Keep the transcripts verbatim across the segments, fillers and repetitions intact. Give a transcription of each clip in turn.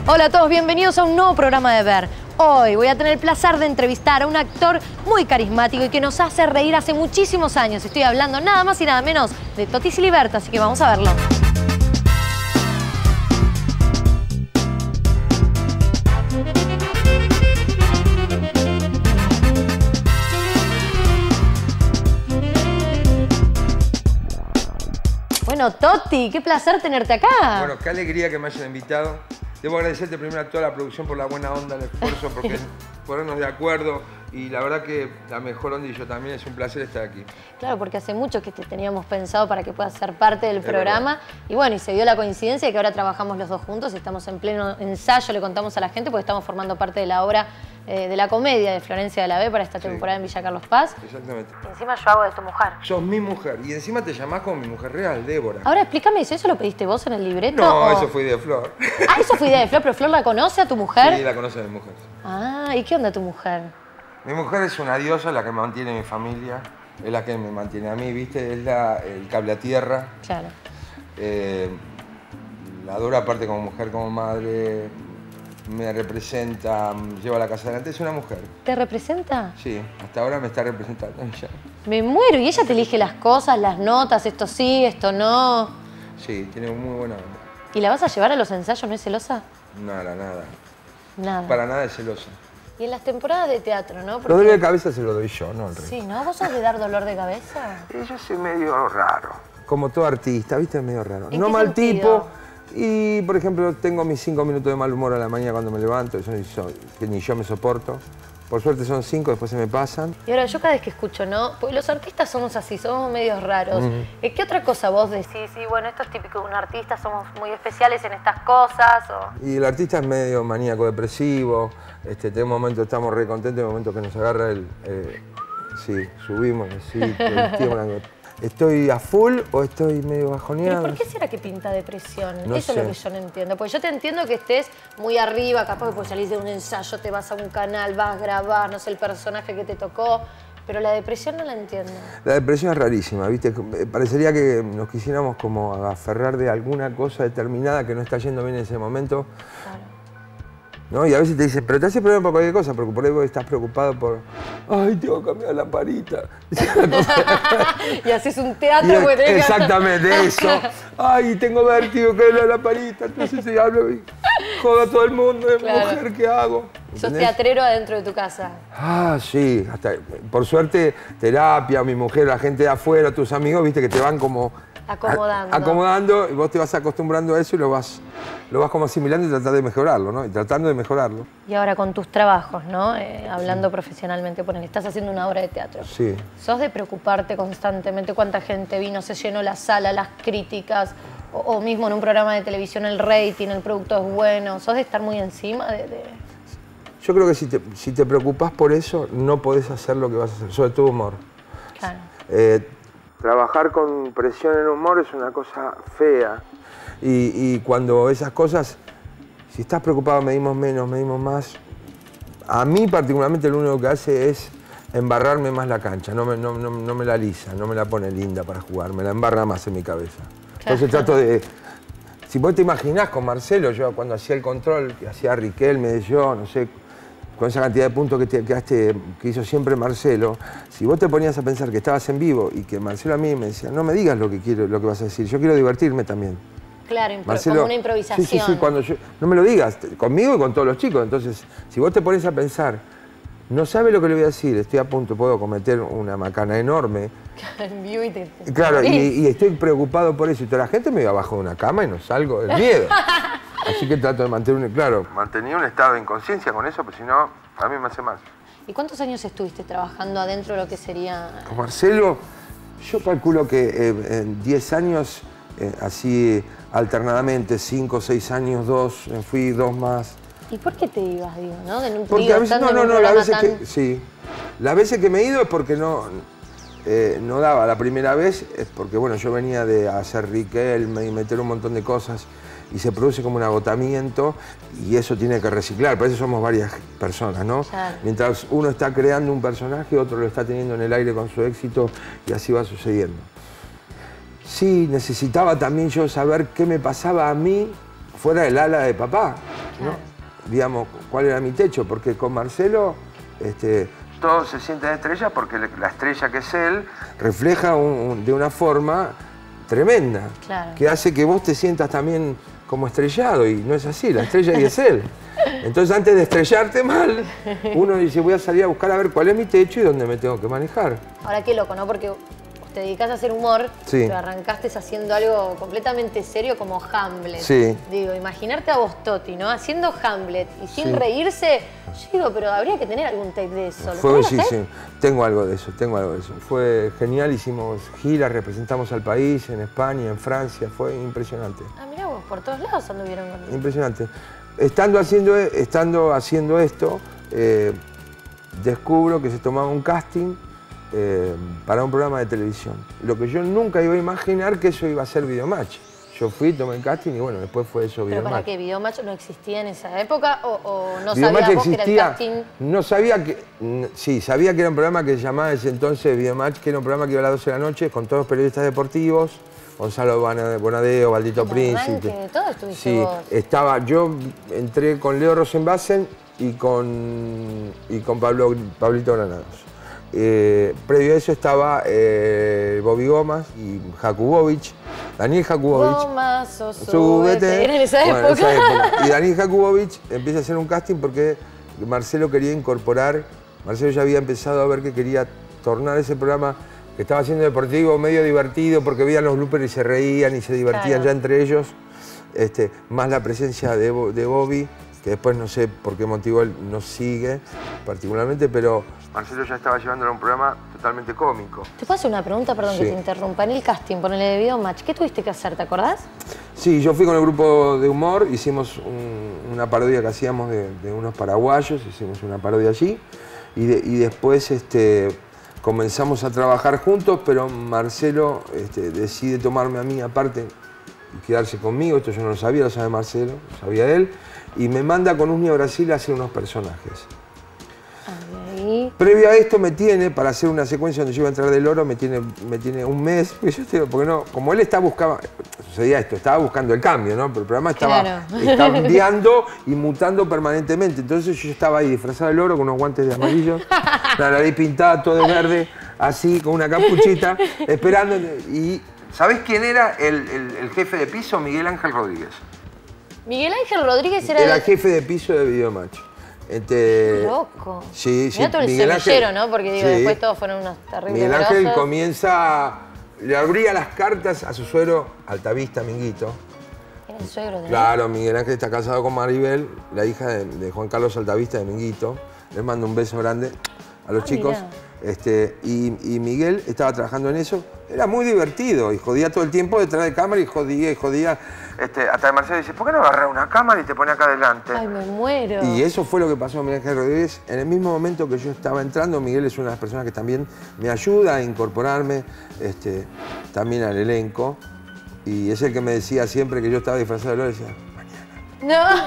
Hola a todos, bienvenidos a un nuevo programa de Ver. Hoy voy a tener el placer de entrevistar a un actor muy carismático y que nos hace reír hace muchísimos años. Estoy hablando nada más y nada menos de Toti Siliberto, así que vamos a verlo. Bueno, Toti, qué placer tenerte acá. Bueno, qué alegría que me hayan invitado. Debo agradecerte primero a toda la producción por la buena onda, el esfuerzo, porque ponernos de acuerdo. Y la verdad que la mejor onda y yo también, es un placer estar aquí. Claro, porque hace mucho que te teníamos pensado para que puedas ser parte del programa. Y bueno, y se dio la coincidencia de que ahora trabajamos los dos juntos, estamos en pleno ensayo, le contamos a la gente, porque estamos formando parte de la obra eh, de la comedia de Florencia de la B para esta temporada sí. en Villa Carlos Paz. Exactamente. Y encima yo hago de tu mujer. Sos mi mujer. Y encima te llamás como mi mujer real, Débora. Ahora explícame eso, ¿eso lo pediste vos en el libreto? No, o... eso fue idea de Flor. Ah, eso fue idea de Flor, pero Flor la conoce a tu mujer. Sí, la conoce a mi mujer. Ah, ¿y qué onda tu mujer? Mi mujer es una diosa, la que mantiene mi familia, es la que me mantiene a mí, ¿viste? Es la, el cable a tierra. Claro. Eh, la adoro aparte como mujer, como madre, me representa, lleva la casa adelante, es una mujer. ¿Te representa? Sí, hasta ahora me está representando ella. Me muero, y ella te elige las cosas, las notas, esto sí, esto no. Sí, tiene muy buena onda. ¿Y la vas a llevar a los ensayos? ¿No es celosa? Nada, nada. Nada. Para nada es celosa. Y en las temporadas de teatro, ¿no? Porque... Lo dolor de cabeza se lo doy yo, no el resto. Sí, ¿no? ¿Vos sos de dar dolor de cabeza? Yo soy medio raro. Como todo artista, ¿viste? Medio raro. ¿En No qué mal sentido? tipo. Y, por ejemplo, tengo mis cinco minutos de mal humor a la mañana cuando me levanto, eso que ni yo me soporto. Por suerte son cinco, después se me pasan. Y ahora yo cada vez que escucho, ¿no? Porque los artistas somos así, somos medios raros. Uh-huh. ¿Qué otra cosa vos decís? Sí, bueno, esto es típico de un artista, somos muy especiales en estas cosas. O... Y el artista es medio maníaco depresivo. Este, tenemos momentos, estamos re contentos, en momentos que nos agarra el... Eh, sí, subimos, sí, el tío, ¿estoy a full o estoy medio bajoneado? ¿Pero por qué será que pinta depresión? No Eso sé. Es lo que yo no entiendo. Porque yo te entiendo que estés muy arriba, capaz que pues salís de un ensayo, te vas a un canal, vas a grabar, no sé, el personaje que te tocó. Pero la depresión no la entiendo. La depresión es rarísima, ¿viste? Parecería que nos quisiéramos como aferrar de alguna cosa determinada que no está yendo bien en ese momento. Claro. ¿No? Y a veces te dicen, pero te hace problema por cualquier cosa, porque por ahí vos estás preocupado por, ay, tengo que cambiar la parita. Y haces un teatro. Y, pues, exactamente, eso. Ay, tengo vértigo, que es la parita. Entonces se habla y jodo a todo el mundo, de claro. Mujer, ¿qué hago? ¿Entendés? ¿Sos teatrero adentro de tu casa? Ah, sí. Hasta, por suerte, terapia, mi mujer, la gente de afuera, tus amigos, viste, que te van como... Acomodando. A, acomodando, y vos te vas acostumbrando a eso y lo vas, lo vas como asimilando y tratando de mejorarlo, ¿no? Y tratando de mejorarlo. Y ahora con tus trabajos, ¿no? Eh, hablando sí. profesionalmente, ponele, estás haciendo una obra de teatro. Sí. ¿Sos de preocuparte constantemente? ¿Cuánta gente vino? ¿Se llenó la sala? ¿Las críticas? O, o mismo en un programa de televisión el rating, el producto es bueno. ¿Sos de estar muy encima de...? de... Yo creo que si te, si te preocupás por eso, no podés hacer lo que vas a hacer, sobre todo humor. Claro. Eh, Trabajar con presión en humor es una cosa fea. Y, y cuando esas cosas, si estás preocupado, medimos menos, medimos más. A mí particularmente lo único que hace es embarrarme más la cancha. No me, no, no, no me la lisa, no me la pone linda para jugar, me la embarra más en mi cabeza. Entonces trato de... Si vos te imaginás con Marcelo, yo cuando hacía el control, que hacía Riquelme, yo, no sé... con esa cantidad de puntos que, te, que, haste, que hizo siempre Marcelo, si vos te ponías a pensar que estabas en vivo y que Marcelo a mí me decía, no me digas lo que quiero, lo que vas a decir, yo quiero divertirme también. Claro, Marcelo, como una improvisación. Sí, sí, sí, cuando yo, no me lo digas, conmigo y con todos los chicos. Entonces, si vos te pones a pensar, no sabe lo que le voy a decir, estoy a punto, puedo cometer una macana enorme. En vivo y te... Claro, y, y estoy preocupado por eso. Y toda la gente me iba abajo de una cama y no salgo del miedo. Así que trato de mantener un, claro, mantenía un estado de inconsciencia con eso, porque si no, a mí me hace mal. ¿Y cuántos años estuviste trabajando adentro de lo que sería...? Con Marcelo, yo calculo que eh, en diez años, eh, así alternadamente, cinco, seis años, dos, fui dos más. ¿Y por qué te ibas, digo, no? De un, porque digo, a veces, no, no, no, las veces tan... que, sí. Las veces que me he ido es porque no, eh, no daba. La primera vez es porque, bueno, yo venía de hacer Riquelme y meter un montón de cosas y se produce como un agotamiento y eso tiene que reciclar, por eso somos varias personas, ¿no? Claro. Mientras uno está creando un personaje, otro lo está teniendo en el aire con su éxito y así va sucediendo. Sí, necesitaba también yo saber qué me pasaba a mí fuera del ala de papá. ¿no? Digamos, ¿cuál era mi techo? Porque con Marcelo este, todos se sienten estrellas porque la estrella que es él refleja un, un, de una forma tremenda, claro. que hace que vos te sientas también como estrellado, y no es así, la estrella y es él. Entonces, antes de estrellarte mal, uno dice, voy a salir a buscar a ver cuál es mi techo y dónde me tengo que manejar. Ahora, qué loco, ¿no? Porque te dedicás a hacer humor, sí. pero arrancaste haciendo algo completamente serio como Hamlet. Sí. Digo, imaginarte a vos, Toti, ¿no? Haciendo Hamlet y sin sí. reírse, yo digo, pero habría que tener algún tape de eso. Fue, sí, sí, tengo algo de eso, tengo algo de eso. Fue genial, hicimos giras, representamos al país en España, en Francia, fue impresionante. Ah, mirá vos, por todos lados anduvieron con eso. Impresionante. Estando haciendo, estando haciendo esto, eh, descubro que se tomaba un casting Eh, para un programa de televisión. Lo que yo nunca iba a imaginar que eso iba a ser Videomatch. Yo fui, tomé el casting y bueno, después fue eso Videomatch. ¿Pero para qué? ¿Videomatch no existía en esa época o, o no Videomatch sabías vos existía, que era el casting? No sabía que... Sí, sabía que era un programa que se llamaba ese entonces Videomatch, que era un programa que iba a las doce de la noche con todos los periodistas deportivos, Gonzalo Bonadeo, Valdito Príncipe. De todo estuviste sí, vos. Estaba, yo entré con Leo Rosenbassen y con, y con Pablo, Pablito Granados. Eh, previo a eso estaba eh, Bobby Gomas y Jakubowicz, Daniel Jakubowicz. Gomas o súbete. ¿Era en esa época? Bueno, en esa época. Y Daniel Jakubowicz empieza a hacer un casting porque Marcelo quería incorporar, Marcelo ya había empezado a ver que quería tornar ese programa que estaba haciendo deportivo medio divertido porque veían los bloopers y se reían y se divertían claro. ya entre ellos, este, más la presencia de, de Bobby, que después no sé por qué motivo él no sigue particularmente, pero Marcelo ya estaba llevándolo a un programa totalmente cómico. ¿Te puedo hacer una pregunta? Perdón sí. que te interrumpa. En el casting, ponele de Videomatch, ¿qué tuviste que hacer? ¿Te acordás? Sí, yo fui con el grupo de humor, hicimos un, una parodia que hacíamos de, de unos paraguayos, hicimos una parodia allí, y, de, y después este, comenzamos a trabajar juntos, pero Marcelo este, decide tomarme a mí aparte y quedarse conmigo. Esto yo no lo sabía, lo sabe Marcelo, lo sabía él, y me manda con Usni a Brasil a hacer unos personajes. Ahí. Previo a esto me tiene, para hacer una secuencia donde yo iba a entrar del oro, me tiene, me tiene un mes, porque, yo estoy, porque no, como él estaba buscando, sucedía esto, estaba buscando el cambio, ¿no? Pero el programa estaba claro. cambiando y mutando permanentemente. Entonces yo estaba ahí disfrazado del oro con unos guantes de amarillo, la nariz pintada, todo de verde, así, con una capuchita, esperando. Y ¿sabés quién era el, el, el jefe de piso? Miguel Ángel Rodríguez. Miguel Ángel Rodríguez era... Era el jefe de piso de Videomatch. Este, loco. Sí, sí. Mirá todo el Miguel semillero, Ángel, ¿no? Porque digo, sí. después todos fueron unos terribles Miguel Ángel grosos. comienza, le abría las cartas a su suegro Altavista, Minguito. ¿Era el suegro de él? Claro, Miguel Ángel está casado con Maribel, la hija de, de Juan Carlos Altavista de Minguito. Les mando un beso grande a los ah, chicos. Este, y, y Miguel estaba trabajando en eso. Era muy divertido y jodía todo el tiempo detrás de cámara y jodía y jodía. Este, hasta Marcelo dice, ¿por qué no agarras una cámara y te pones acá adelante? Ay, me muero. Y eso fue lo que pasó a Miguel Ángel Rodríguez. En el mismo momento que yo estaba entrando, Miguel es una de las personas que también me ayuda a incorporarme este, también al elenco. Y es el que me decía siempre que yo estaba disfrazado de oro, decía, mañana.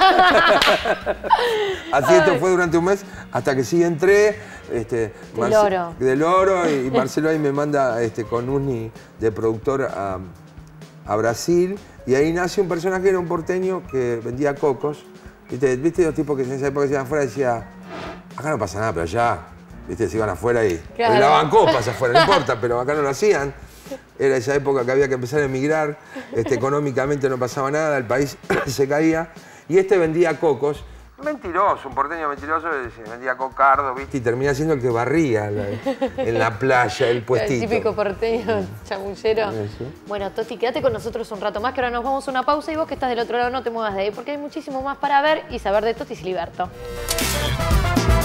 No. Así esto fue durante un mes, hasta que sí entré. Este, del Marce oro. Del oro, y Marcelo ahí me manda este, con Usni de productor a, a Brasil. Y ahí nace un personaje que era un porteño que vendía cocos. ¿Viste? ¿Viste los tipos que en esa época se iban afuera y decían, acá no pasa nada, pero allá, ¿viste? Se iban afuera y claro. lavaban copas afuera, no importa, pero acá no lo hacían. Era esa época que había que empezar a emigrar, este, económicamente no pasaba nada, el país se caía. Y este vendía cocos. Mentiroso, un porteño mentiroso, vendía cocardo, ¿viste? Y termina siendo el que barría la, en la playa, el puestito. El típico porteño chamullero. Sí. Bueno, Toti, quédate con nosotros un rato más, que ahora nos vamos a una pausa y vos que estás del otro lado no te muevas de ahí, porque hay muchísimo más para ver y saber de Toti Siliberto.